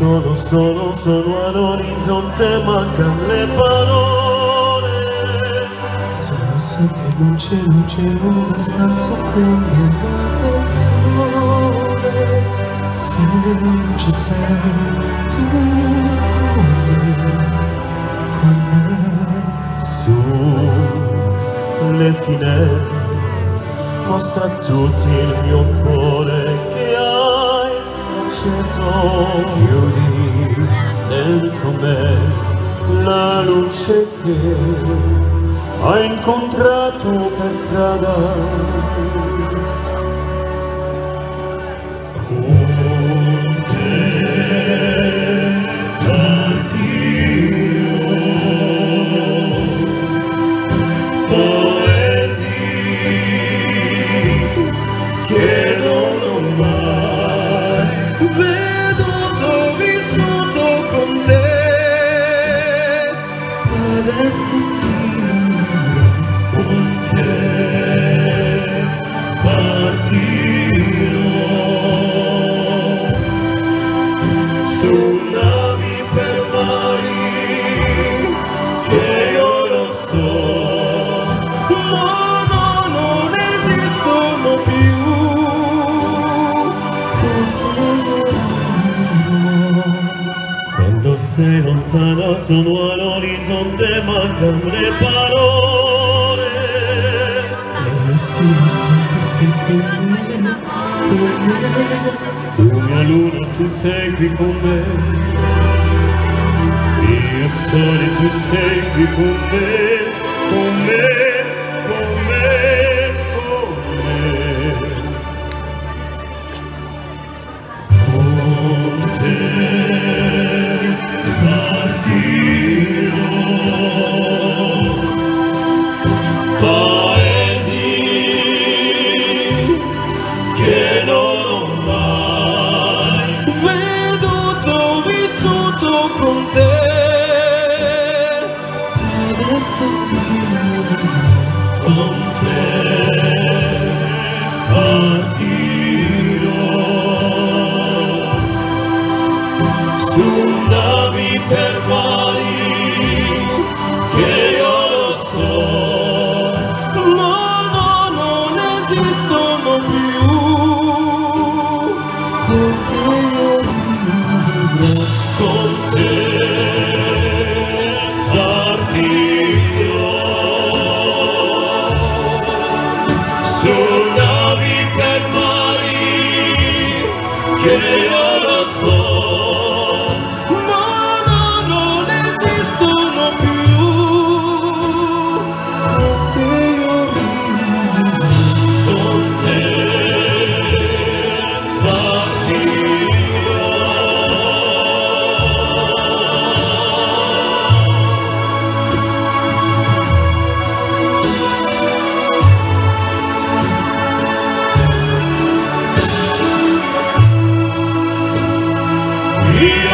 Sono all'orizzonte, mancano le parole. Solo so che non c'è una stanza quando manca il sole. Se non ci sei tu con me. Sulle finestre mostra a tutti il mio cuore che hai acceso. Chiudi dentro me la luce che hai incontrato per strada. Con te partirò, poesie che non ho mai veduto, vissuto con te. Adesso sì, con te partirò su navi per mari che io lo so, no, non esistono più. Con te quando sei lontana sono all'orizzonte, mancano le parole. E sì, so che sei con me. Tu mia luna, tu sei qui con me. Io sole, tu sei qui con me, con me, con me, con me. Con te partirò, poesie che non ho mai veduto, vissuto con te. Adesso sì, Con te partirò su navi per mari che io lo so, no, non esistono più. con te io vivrò. Con te partirò su navi per mari che io lo so, no, non esistono più. Con te io vivrò. Con te partirò. Io